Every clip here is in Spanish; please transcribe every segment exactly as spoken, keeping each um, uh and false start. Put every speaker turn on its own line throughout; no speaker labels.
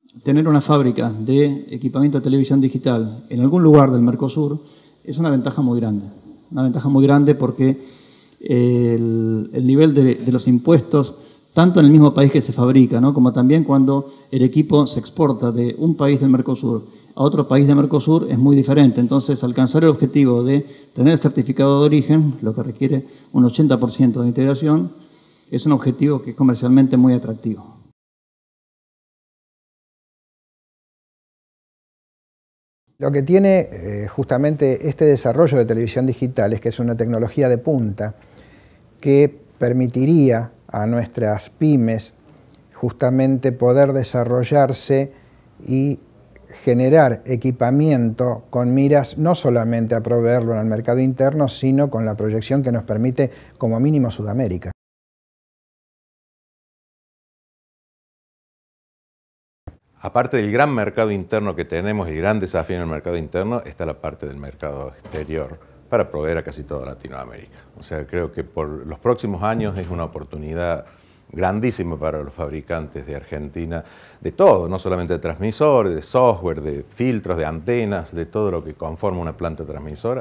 tener una fábrica de equipamiento de televisión digital en algún lugar del Mercosur es una ventaja muy grande. Una ventaja muy grande porque el, el nivel de, de los impuestos, tanto en el mismo país que se fabrica, ¿no?, como también cuando el equipo se exporta de un país del Mercosur a otro país del Mercosur, es muy diferente. Entonces, alcanzar el objetivo de tener el certificado de origen, lo que requiere un ochenta por ciento de integración, es un objetivo que es comercialmente muy atractivo.
Lo que tiene eh, justamente este desarrollo de televisión digital es que es una tecnología de punta que permitiría a nuestras pymes justamente poder desarrollarse y generar equipamiento con miras no solamente a proveerlo en el mercado interno, sino con la proyección que nos permite como mínimo Sudamérica.
Aparte del gran mercado interno que tenemos y gran desafío en el mercado interno, está la parte del mercado exterior para proveer a casi toda Latinoamérica. O sea, creo que por los próximos años es una oportunidad grandísima para los fabricantes de Argentina, de todo, no solamente de transmisores, de software, de filtros, de antenas, de todo lo que conforma una planta transmisora.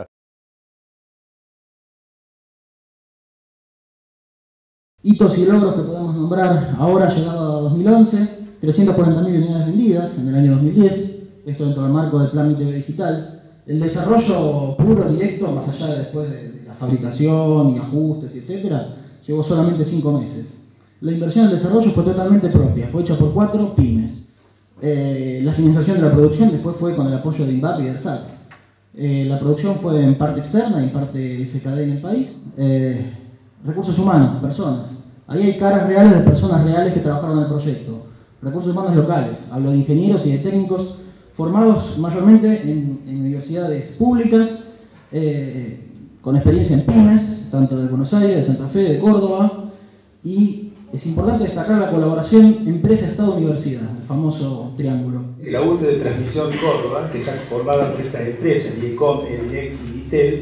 Hitos y logros que podemos nombrar ahora, llegado a dos mil once, trescientas cuarenta mil unidades vendidas en el año dos mil diez, esto dentro del marco del Plan T V Digital. El desarrollo puro, directo, más allá de después de la fabricación y ajustes, etcétera, llevó solamente cinco meses. La inversión en el desarrollo fue totalmente propia, fue hecha por cuatro pymes. Eh, la financiación de la producción después fue con el apoyo de INVAP y del S A C. Eh, la producción fue en parte externa y en parte S K D en el país. Eh, recursos humanos, personas. Ahí hay caras reales de personas reales que trabajaron en el proyecto. Recursos humanos locales, hablo de ingenieros y de técnicos formados mayormente en, en universidades públicas, eh, con experiencia en pymes, tanto de Buenos Aires, de Santa Fe, de Córdoba, y es importante destacar la colaboración empresa-Estado-Universidad, el famoso triángulo.
La U T de Transmisión Córdoba, que está formada por estas empresas, IECOM, EDINEC y DITEL,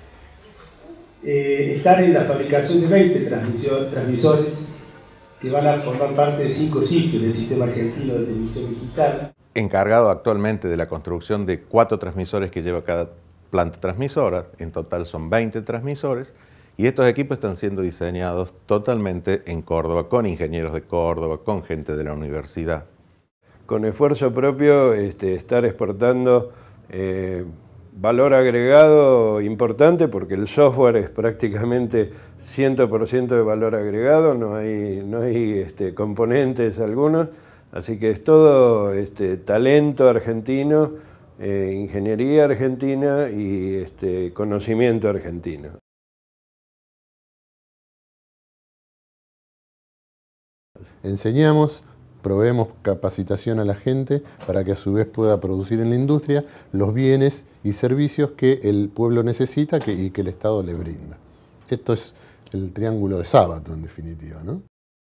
eh, están en la fabricación de veinte transmisores que van a formar parte de cinco sitios del Sistema Argentino de Televisión Digital.
Encargado actualmente de la construcción de cuatro transmisores que lleva cada planta transmisora, en total son veinte transmisores, y estos equipos están siendo diseñados totalmente en Córdoba, con ingenieros de Córdoba, con gente de la universidad.
Con esfuerzo propio, este, estar exportando eh, valor agregado importante, porque el software es prácticamente cien por ciento de valor agregado, no hay, no hay este, componentes algunos, así que es todo este, talento argentino, eh, ingeniería argentina y este, conocimiento argentino.
Enseñamos, proveemos capacitación a la gente para que a su vez pueda producir en la industria los bienes y servicios que el pueblo necesita que, y que el Estado le brinda. Esto es el triángulo de Sábato, en definitiva, ¿no?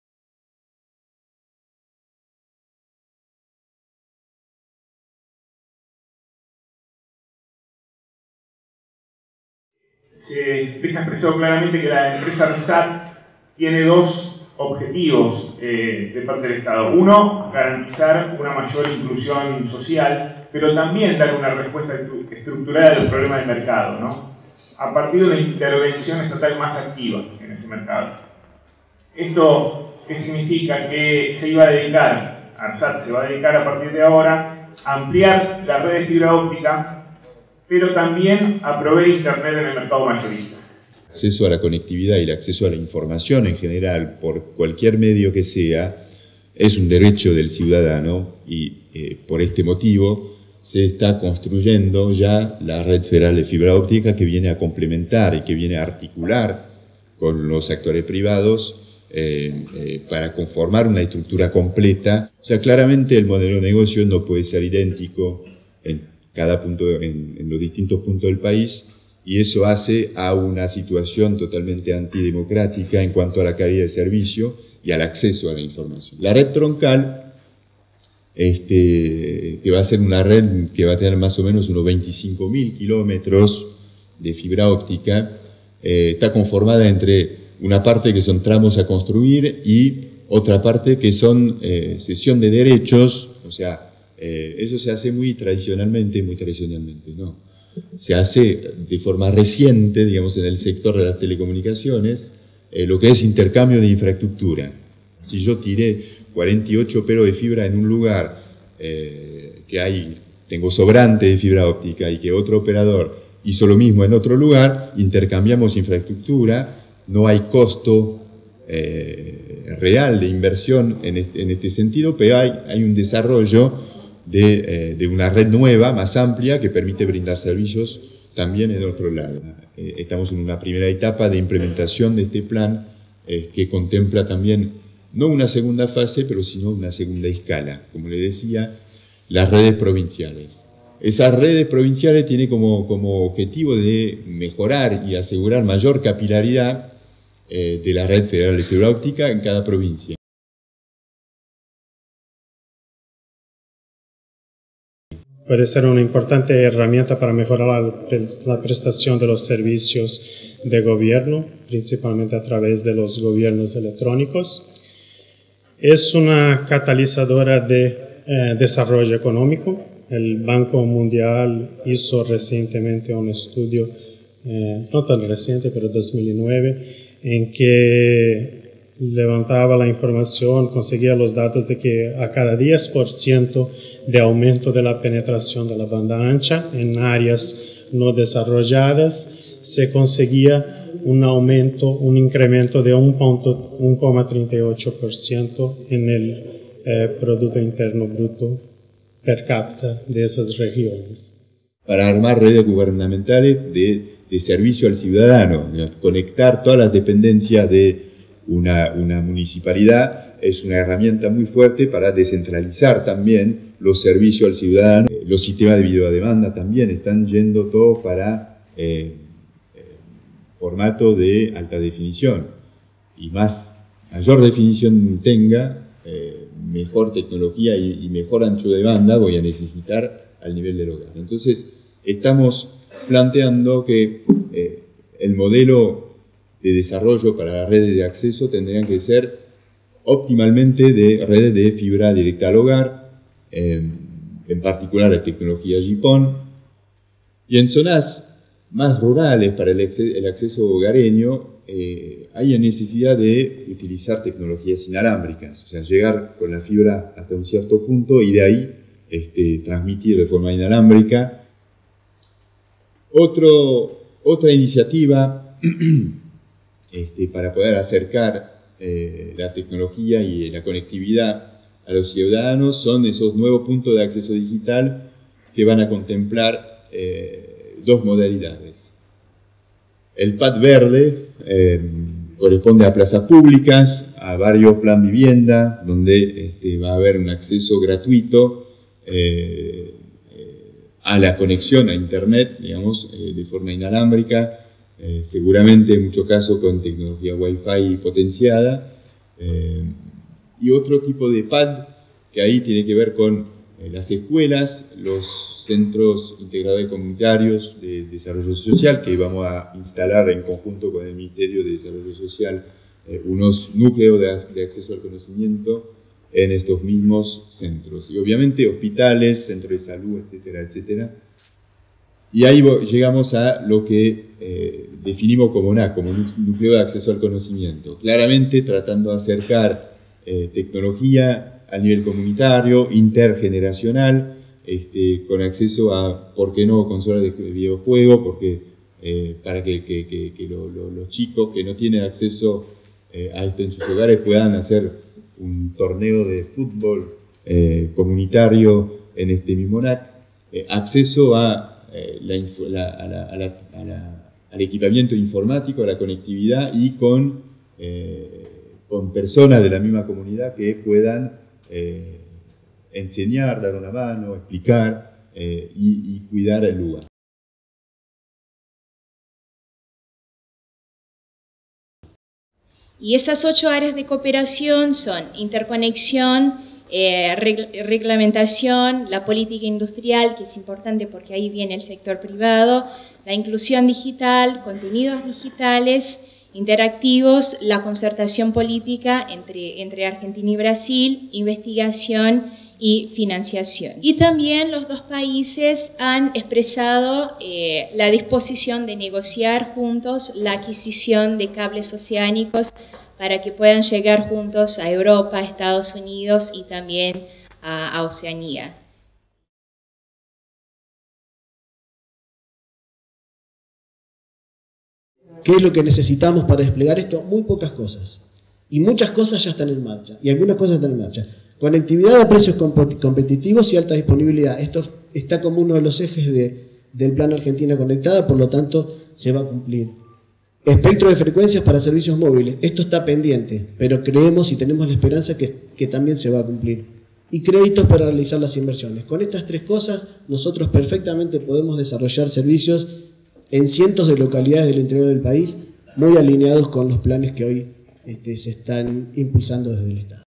Se deja expresado claramente que la empresa R S A T tiene dos objetivos eh, de parte del Estado. Uno, garantizar una mayor inclusión social, pero también dar una respuesta estructurada a los problemas del mercado, ¿no?, a partir de una intervención estatal más activa en ese mercado. ¿Esto qué significa? Que se iba a dedicar, ARSAT se va a dedicar a partir de ahora a ampliar la red de fibra óptica, pero también a proveer Internet en el mercado mayorista.
Acceso a la conectividad y el acceso a la información en general, por cualquier medio que sea, es un derecho del ciudadano y eh, por este motivo se está construyendo ya la red federal de fibra óptica que viene a complementar y que viene a articular con los actores privados eh, eh, para conformar una estructura completa. O sea, claramente el modelo de negocio no puede ser idéntico en cada punto, en, en los distintos puntos del país, y eso hace a una situación totalmente antidemocrática en cuanto a la calidad de servicio y al acceso a la información. La red troncal, este, que va a ser una red que va a tener más o menos unos veinticinco mil kilómetros de fibra óptica, eh, está conformada entre una parte que son tramos a construir y otra parte que son eh, cesión de derechos, o sea, eh, eso se hace muy tradicionalmente, muy tradicionalmente, ¿no? Se hace de forma reciente, digamos, en el sector de las telecomunicaciones, eh, lo que es intercambio de infraestructura. Si yo tiré cuarenta y ocho pelos de fibra en un lugar eh, que hay, tengo sobrante de fibra óptica y que otro operador hizo lo mismo en otro lugar, intercambiamos infraestructura, no hay costo eh, real de inversión en este, en este sentido, pero hay, hay un desarrollo de, eh, de una red nueva, más amplia, que permite brindar servicios también en otro lado. Eh, estamos en una primera etapa de implementación de este plan eh, que contempla también, no una segunda fase, pero sino una segunda escala, como le decía, las redes provinciales. Esas redes provinciales tienen como, como objetivo de mejorar y asegurar mayor capilaridad eh, de la red federal de fibra óptica en cada provincia.
Puede ser una importante herramienta para mejorar la prestación de los servicios de gobierno, principalmente a través de los gobiernos electrónicos. Es una catalizadora de eh, desarrollo económico. El Banco Mundial hizo recientemente un estudio, eh, no tan reciente, pero dos mil nueve, en que levantaba la información, conseguía los datos de que a cada diez por ciento de aumento de la penetración de la banda ancha en áreas no desarrolladas, se conseguía un aumento, un incremento de uno coma treinta y ocho por ciento en el eh, Producto Interno Bruto per cápita de esas regiones.
Para armar redes gubernamentales de, de servicio al ciudadano, conectar todas las dependencias de una, una municipalidad es una herramienta muy fuerte para descentralizar también los servicios al ciudadano. Los sistemas de video a demanda también están yendo todos para eh, eh, formato de alta definición. Y más, mayor definición tenga, eh, mejor tecnología y, y mejor ancho de banda voy a necesitar al nivel del hogar. Entonces, estamos planteando que eh, el modelo de desarrollo para las redes de acceso tendrían que ser optimalmente de redes de fibra directa al hogar, eh, en particular la tecnología G P O N, y en zonas más rurales para el, el acceso hogareño eh, hay necesidad de utilizar tecnologías inalámbricas, o sea, llegar con la fibra hasta un cierto punto y de ahí este, transmitir de forma inalámbrica. Otro, otra iniciativa este, para poder acercar eh, la tecnología y la conectividad a los ciudadanos son esos nuevos puntos de acceso digital que van a contemplar eh, dos modalidades. El P A D verde eh, corresponde a plazas públicas, a varios plan vivienda, donde este, va a haber un acceso gratuito eh, eh, a la conexión a Internet, digamos, eh, de forma inalámbrica, eh, seguramente en muchos casos con tecnología Wi-Fi potenciada. Eh, y otro tipo de P A D que ahí tiene que ver con eh, las escuelas, los centros integradores comunitarios de desarrollo social, que vamos a instalar en conjunto con el Ministerio de Desarrollo Social eh, unos núcleos de, de acceso al conocimiento en estos mismos centros. Y obviamente hospitales, centros de salud, etcétera, etcétera. Y ahí llegamos a lo que eh, definimos como N A C, como un núcleo de acceso al conocimiento. Claramente tratando de acercar eh, tecnología a nivel comunitario, intergeneracional, este, con acceso a, ¿por qué no?, consolas de videojuegos, porque, eh, para que, que, que, que lo, lo, los chicos que no tienen acceso eh, a esto en sus hogares puedan hacer un torneo de fútbol eh, comunitario en este mismo N A C, eh, acceso a, eh, la, la, a, la, a, la, a la, al equipamiento informático, a la conectividad y con, eh, con personas de la misma comunidad que puedan eh, enseñar, dar una mano, explicar eh, y, y cuidar el lugar.
Y esas ocho áreas de cooperación son interconexión, eh, reglamentación, la política industrial, que es importante porque ahí viene el sector privado, la inclusión digital, contenidos digitales, interactivos, la concertación política entre, entre Argentina y Brasil, investigación y financiación. Y también los dos países han expresado eh, la disposición de negociar juntos la adquisición de cables oceánicos para que puedan llegar juntos a Europa, a Estados Unidos y también a, a Oceanía.
¿Qué es lo que necesitamos para desplegar esto? Muy pocas cosas. Y muchas cosas ya están en marcha. Y algunas cosas están en marcha. Conectividad a precios competitivos y alta disponibilidad. Esto está como uno de los ejes de, del Plan Argentina Conectada, por lo tanto se va a cumplir. Espectro de frecuencias para servicios móviles. Esto está pendiente, pero creemos y tenemos la esperanza que, que también se va a cumplir. Y créditos para realizar las inversiones. Con estas tres cosas, nosotros perfectamente podemos desarrollar servicios en cientos de localidades del interior del país, muy alineados con los planes que hoy este, se están impulsando desde el Estado.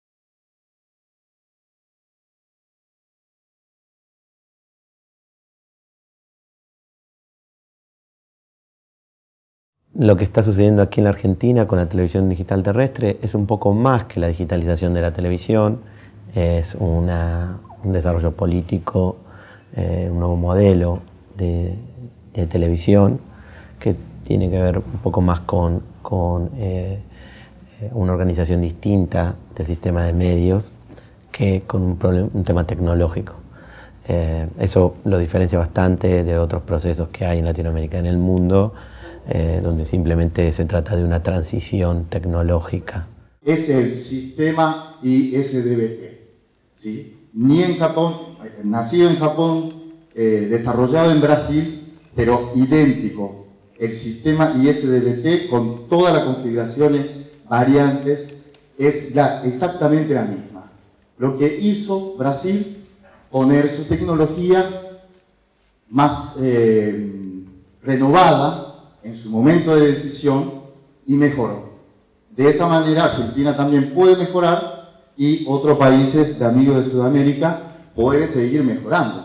Lo que está sucediendo aquí en la Argentina con la televisión digital terrestre es un poco más que la digitalización de la televisión, es una, un desarrollo político, eh, un nuevo modelo de, de televisión que tiene que ver un poco más con, con eh, una organización distinta del sistema de medios que con un, problema, un tema tecnológico. Eh, eso lo diferencia bastante de otros procesos que hay en Latinoamérica, en el mundo, Eh, donde simplemente se trata de una transición tecnológica.
Es el sistema I S D B T, ¿sí? Ni en Japón, nacido en Japón, eh, desarrollado en Brasil, pero idéntico. El sistema I S D B T con todas las configuraciones variantes es la, exactamente la misma. Lo que hizo Brasil, poner su tecnología más eh, renovada en su momento de decisión y mejoró. De esa manera Argentina también puede mejorar y otros países de amigos de Sudamérica pueden seguir mejorando.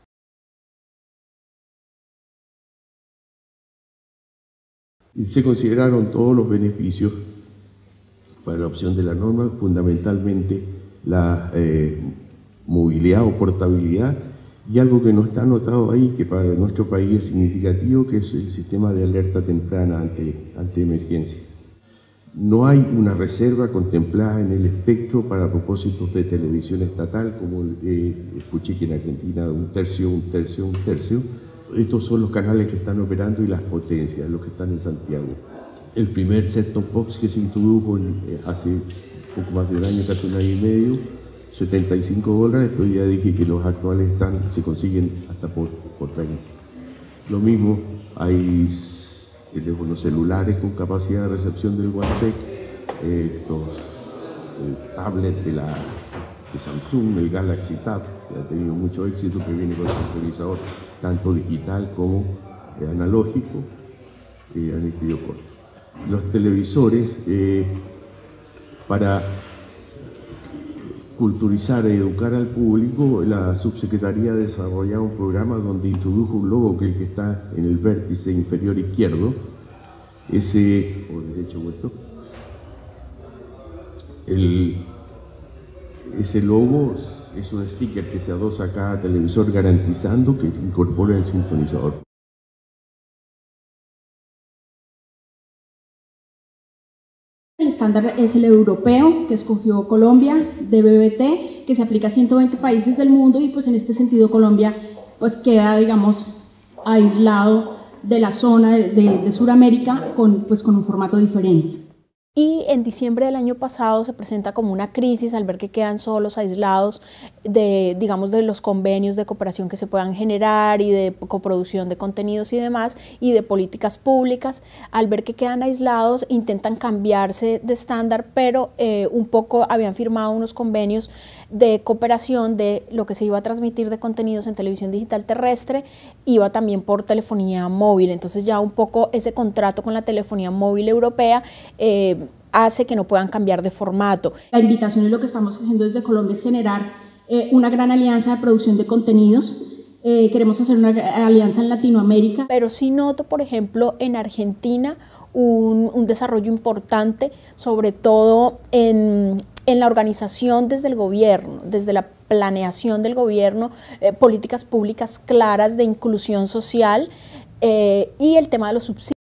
Y se consideraron todos los beneficios para la opción de la norma, fundamentalmente la eh, movilidad o portabilidad, y algo que no está anotado ahí, que para nuestro país es significativo, que es el sistema de alerta temprana ante, ante emergencia. No hay una reserva contemplada en el espectro para propósitos de televisión estatal, como eh, escuché que en Argentina un tercio, un tercio, un tercio. Estos son los canales que están operando y las potencias, los que están en Santiago. El primer set-top box que se introdujo eh, hace poco más de un año, casi un año y medio, setenta y cinco dólares, pero ya dije que los actuales están, se consiguen hasta por, por treinta. Lo mismo, hay teléfonos celulares con capacidad de recepción del WhatsApp, eh, estos eh, tablets de, la, de Samsung, el Galaxy Tab, que ha tenido mucho éxito, que viene con sintonizador tanto digital como eh, analógico, eh, han escrito corto. Los televisores, eh, para culturizar e educar al público, la subsecretaría desarrollaba un programa donde introdujo un logo que es el que está en el vértice inferior izquierdo, ese, o derecho vuestro, el, ese logo es un sticker que se adosa a cada televisor garantizando que incorpora el sintonizador.
El estándar es el europeo, que escogió Colombia, de B B T, que se aplica a ciento veinte países del mundo, y pues en este sentido Colombia pues queda, digamos, aislado de la zona de, de, de Sudamérica con, pues, con un formato diferente.
Y en diciembre del año pasado se presenta como una crisis al ver que quedan solos, aislados de, digamos, de los convenios de cooperación que se puedan generar y de coproducción de contenidos y demás, y de políticas públicas. Al ver que quedan aislados, intentan cambiarse de estándar, pero eh, un poco habían firmado unos convenios de cooperación de lo que se iba a transmitir de contenidos en televisión digital terrestre, iba también por telefonía móvil. Entonces ya un poco ese contrato con la telefonía móvil europea eh, hace que no puedan cambiar de formato.
La invitación y lo que estamos haciendo desde Colombia es generar eh, una gran alianza de producción de contenidos. Eh, queremos hacer una alianza en Latinoamérica.
Pero sí noto, por ejemplo, en Argentina un, un desarrollo importante, sobre todo en, en la organización desde el gobierno, desde la planeación del gobierno, eh, políticas públicas claras de inclusión social eh, y el tema de los subsidios.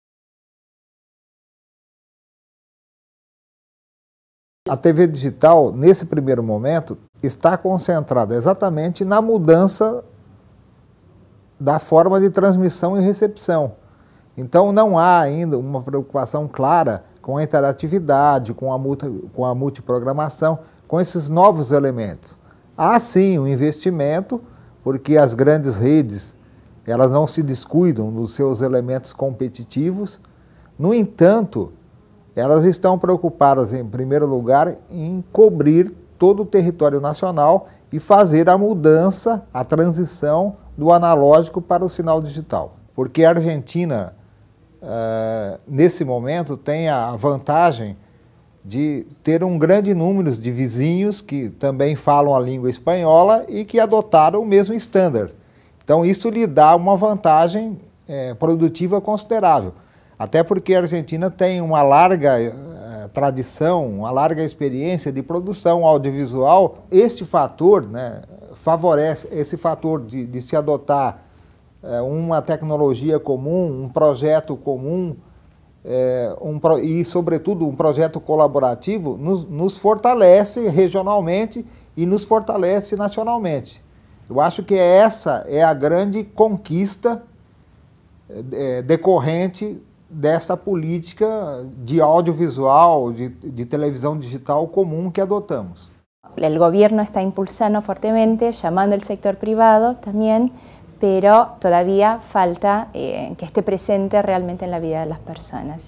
A T V digital, nesse primeiro momento, está concentrada exatamente na mudança da forma de transmissão e recepção. Então não há ainda uma preocupação clara com a interatividade, com a, multi, com a multiprogramação, com esses novos elementos. Há sim um investimento, porque as grandes redes elas não se descuidam dos seus elementos competitivos. No entanto, elas estão preocupadas, em primeiro lugar, em cobrir todo o território nacional e fazer a mudança, a transição do analógico para o sinal digital. Porque a Argentina, uh, nesse momento, tem a vantagem de ter um grande número de vizinhos que também falam a língua espanhola e que adotaram o mesmo standard. Então, isso lhe dá uma vantagem eh, produtiva considerável. Até porque a Argentina tem uma larga eh, tradição, uma larga experiência de produção audiovisual. Este fator, né, favorece, esse fator de, de se adotar eh, uma tecnologia comum, um projeto comum, eh, um pro, e, sobretudo, um projeto colaborativo, nos, nos fortalece regionalmente e nos fortalece nacionalmente. Eu acho que essa é a grande conquista eh, decorrente dessa política de audiovisual, de, de televisão digital común que adoptamos.
El gobierno está impulsando fuertemente, llamando al sector privado también, pero todavía falta eh, que esté presente realmente en la vida de las personas.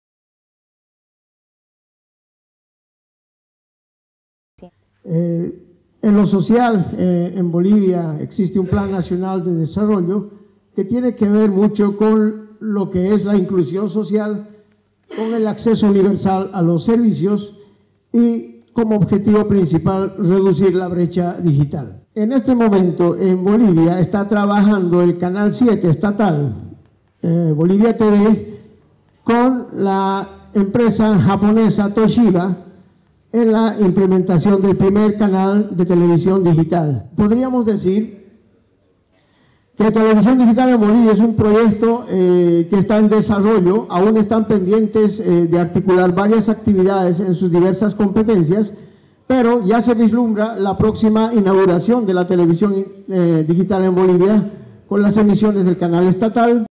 Sí. Eh, en lo social, eh, en Bolivia existe un Plan Nacional de Desarrollo que tiene que ver mucho con lo que es la inclusión social, con el acceso universal a los servicios y como objetivo principal reducir la brecha digital. En este momento en Bolivia está trabajando el Canal siete estatal, eh, Bolivia T V, con la empresa japonesa Toshiba en la implementación del primer canal de televisión digital. Podríamos decir que la televisión digital en Bolivia es un proyecto eh, que está en desarrollo, aún están pendientes eh, de articular varias actividades en sus diversas competencias, pero ya se vislumbra la próxima inauguración de la televisión eh, digital en Bolivia con las emisiones del canal estatal.